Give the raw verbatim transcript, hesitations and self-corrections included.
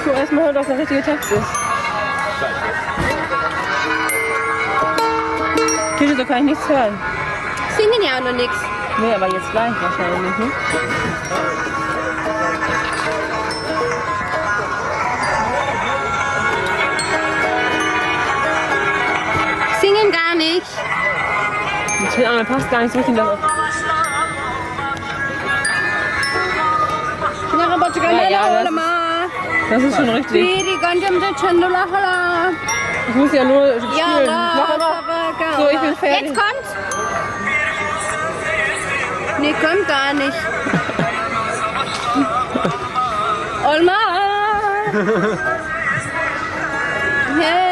muss nur erstmal hören, dass der richtige Text ist. Tische, so kann ich nichts hören. Singen ja auch noch nichts. Nee, aber jetzt gleich wahrscheinlich, ne? Singen gar nicht. Das Finale passt gar nicht so richtig. Ja, ja, das, das ist schon richtig. Ich muss ja nur spielen. Mach aber. So, ich bin fertig. Jetzt kommt's. Nee, kommt gar nicht. Olmaz! Hey!